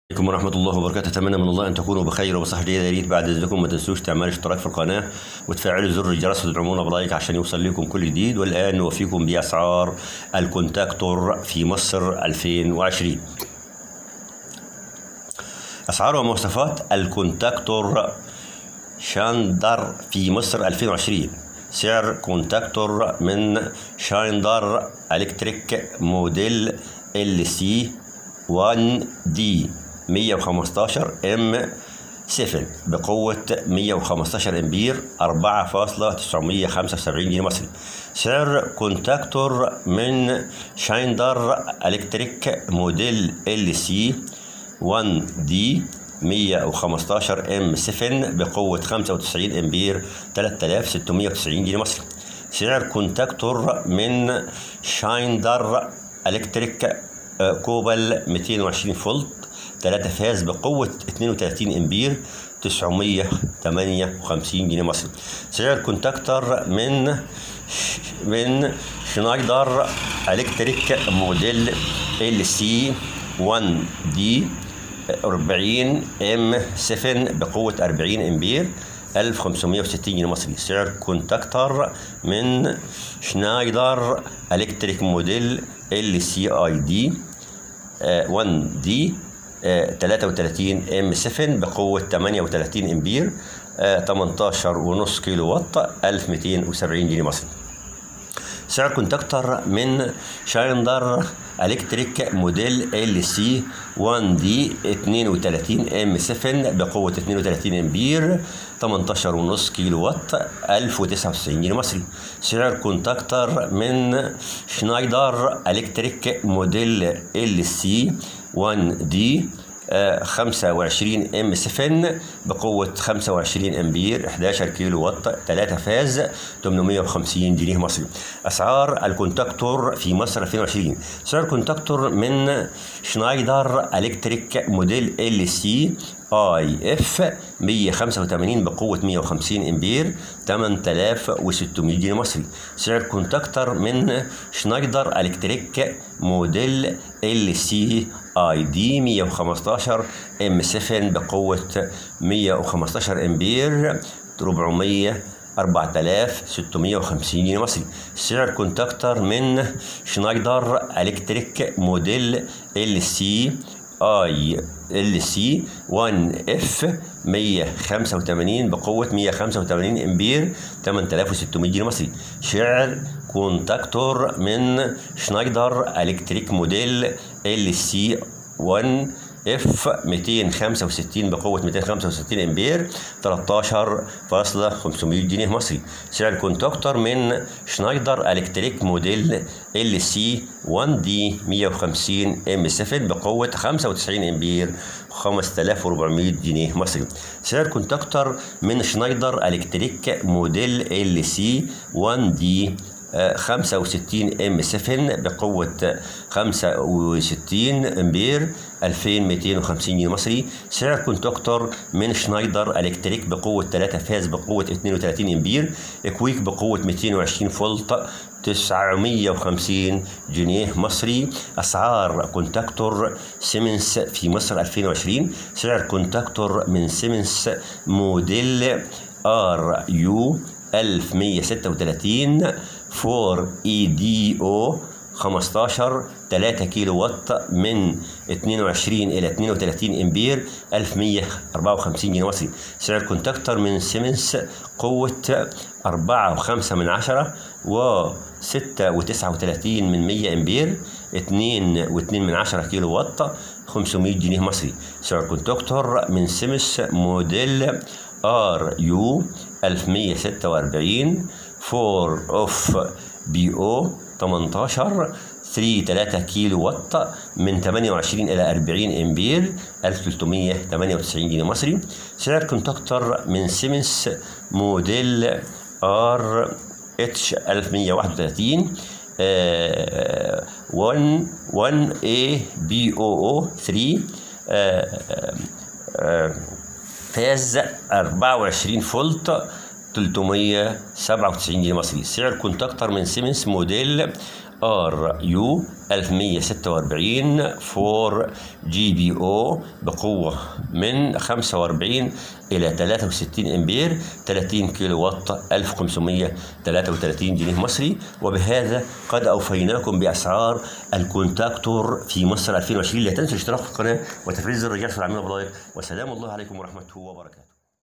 عليكم ورحمة الله وبركاته. أتمنى من الله أن تكونوا بخير وبصحة جيدة. يا ريت بعد إذنكم ما تنسوش تعملوا اشتراك في القناة وتفعلوا زر الجرس وتدعمونا بلايك عشان يوصل لكم كل جديد. والآن نوفيكم بأسعار الكونتاكتور في مصر 2020. أسعار ومواصفات الكونتاكتور شايندر في مصر 2020. سعر كونتاكتور من شايندر إلكتريك موديل LC 1D 115 M7 بقوة 115 امبير 4.975 جنيه مصري. سعر كونتاكتور من شايندر إلكتريك موديل LC 1D 115 M7 بقوة 95 امبير 3690 جنيه مصري. سعر كونتاكتور من شايندر إلكتريك كوبل 220 فولت 3 فاز بقوة 32 امبير 958 جنيه مصري. سعر كونتاكتور من شنايدر إلكتريك موديل LC 1D 40 M7 بقوة 40 امبير 1560 جنيه مصري. سعر كونتاكتور من شنايدر إلكتريك موديل LCID 1D 33 M7 بقوة 38 امبير 18.5 كيلو وات 1270 جنيه مصري. سعر كونتاكتور من شايندر إلكتريك موديل LC 1D 32 M7 بقوة 32 امبير 18.5 كيلو وات 1099 جنيه مصري. سعر كونتاكتور من شنايدر إلكتريك موديل LC 1D 25 M7 بقوة 25 امبير 11 كيلو وات 3 فاز 850 جنيه مصري. أسعار الكونتاكتور في مصر 2020. سعر كونتاكتور من شنايدر إلكتريك موديل LCIF 185 بقوة 150 امبير 8600 جنيه مصري. سعر كونتاكتور من شنايدر إلكتريك موديل LCID 115 M7 بقوة 115 امبير 4650 جنيه مصري. سعر كونتاكتور من شنايدر إلكتريك موديل LC 1F 185 بقوة 185 امبير 8600 جنيه مصري. سعر كونتاكتور من شنايدر إلكتريك موديل LC 1F 265 بقوة 265 امبير 13.500 جنيه مصري. سعر كونتاكتور من شنايدر إلكتريك موديل LC 1D 150 M7 بقوة 95 امبير 5400 جنيه مصري. سعر كونتاكتور من شنايدر إلكتريك موديل LC 1D 65 M7 بقوة 65 امبير 2250 جنيه مصري. سعر كونتاكتور من شنايدر إلكتريك بقوة 3 فاز بقوة 32 امبير كويك بقوة 220 فولت 950 جنيه مصري. أسعار كونتاكتور سيمنز في مصر 2020. سعر كونتاكتور من سيمنز موديل RU 1136 4EDO 15 3 كيلو وات من 22 إلى 32 امبير 1154 جنيه مصري. سعر كونتاكتور من سيمنز قوة 4.5 و 6.39 امبير 2.2 كيلو وات 500 جنيه مصري. سعر كونتاكتور من سيمنز موديل RU 1146 4OF-BO 18 3 كيلو وات من 28 إلى 40 امبير 1398 جنيه مصري. سعر كونتاكتور من سيمنز موديل RH 1131 1ABOO 3 فاز 24 فولت 397 جنيه مصري. سعر كونتاكتور من سيمنز موديل RU 1146 4 GBO بقوة من 45 إلى 63 أمبير 30 كيلو وات 1533 جنيه مصري. وبهذا قد أوفيناكم بأسعار الكونتاكتور في مصر 2020. لا تنسوا الاشتراك في القناة وتفعيل زر الجرس والعمل باللايك. وسلام الله عليكم ورحمته وبركاته.